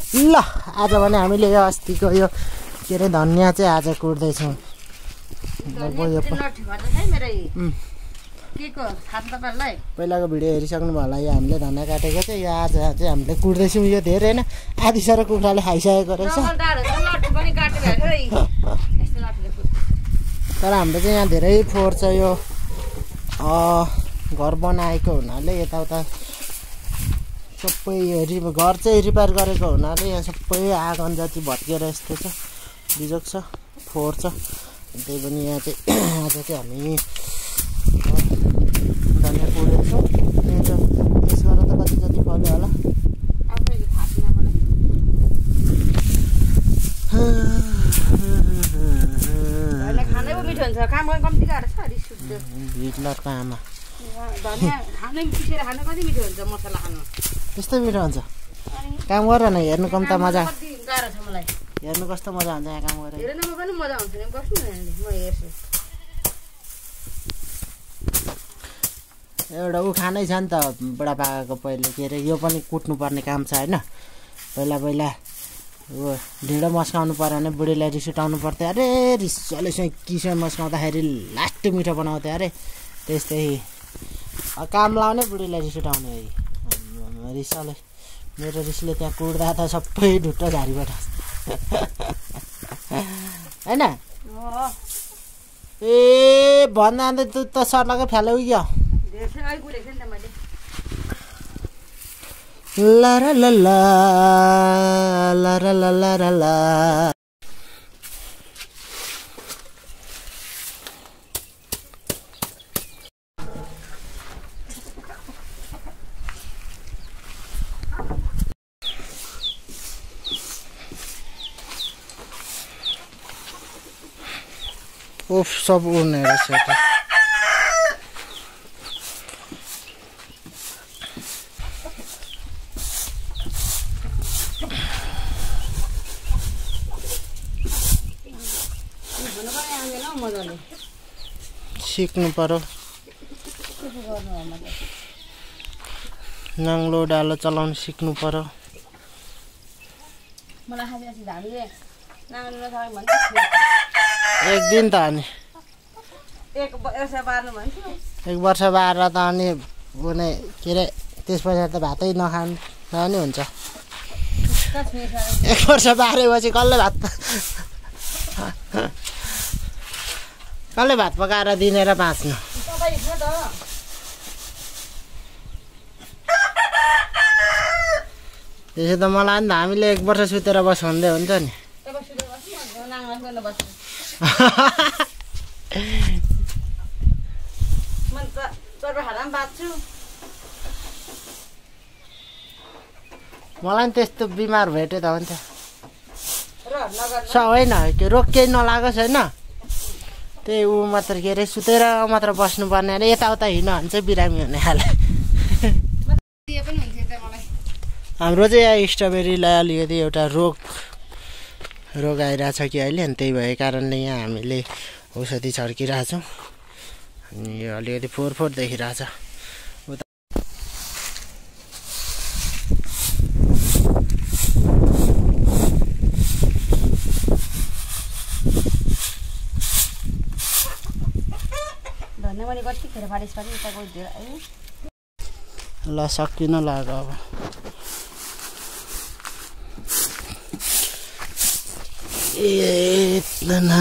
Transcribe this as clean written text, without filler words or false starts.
ल आज भने हामीले यो अस्तिको यो के अरे धनियाँ चाहिँ आज कुट्दैछौँ। पहिलाको भिडियो हेरिसक्नु भयो होला। यो हामीले धनियाँ काटेको चाहिँ यो आज चाहिँ हामीले कुट्दैछौँ। यो धेरै होइन आधी साह्रो कुखुराले खाइसकेको रहेछ। तर हाम्रो चाहिँ यहाँ धेरै फोहोर छ। यो घर बनाएको हुनाले यताउता सबै घर चाहिँ रिपेयर गरेको हुनाले यहाँ सबै आँगन जति भत्किएर यस्तो छ, बिजोग छ, फोहोर छ। त्यही पनि यहाँ चाहिँ आज चाहिँ हामी धनियाँ कुटेछौँ। त्यस गरेर त कति जति फल्यो होला। हिटलरको आमा त्यस्तै मिठो हुन्छ। काम गर न, हेर्नु कम त मजा, हेर्नु कस्तो मजा हुन्छ यहाँ काम गरेर। एउटा खानै छ नि त बुढापाकाको पहिले के अरे यो पनि कुट्नु पर्ने काम छ होइन। पहिला ढिँडो मस्काउनु पर्यो भने बुढीलाई रिस उठाउनु पर्थ्यो। अरे रिसले किसो मस्काउँदाखेरि लास्ट मिठो बनाउँथ्यो अरे। त्यस्तै काम लाउने बुढीलाई रिस उठाउने रिसले। मेरो रिसले त्यहाँ कुट्दा त सबै ढुट्टो झारीबाट होइन। ए भन्दा अन्त त सर्लाकै फ्याल्यो क्या। ला ला ला ला ला ला ला ला ला। उफ सब उड्ने रहेछ त। सिक्नु पर्यो, नाङ्लो डालो चलाउनु सिक्नु पर्यो। एक दिन त अनि एक वर्ष बाह्र त अनि उनी के अरे त्यस पछाडि त भातै नखानु नि हुन्छ। एक वर्ष बाह्रेपछि कसले भात पकाएर दिने र बाँच्नु। त्यसो त मलाई नि त हामीले एक वर्ष सुतेर बस भन्दै हुन्छ नि। मलाई नि त्यस्तो बिमार भेट्यो त हुन्छ होइन कि रोग केही नलागोस् होइन। त्यही ऊ मात्र के अरे सुतेर मात्र बस्नुपर्ने अरे यताउता हिँड्यो भने चाहिँ बिरामी हुने खाले। हाम्रो चाहिँ यहाँ स्ट्रबेरीलाई अलिकति एउटा रोग आइरहेछ कि अहिले। अनि त्यही भएको कारणले यहाँ हामीले औषधि छर्किरहेछौँ। अनि यो अलिकति फोहोर देखिरहेछ। ल सकिन लाग्यो अब। इतना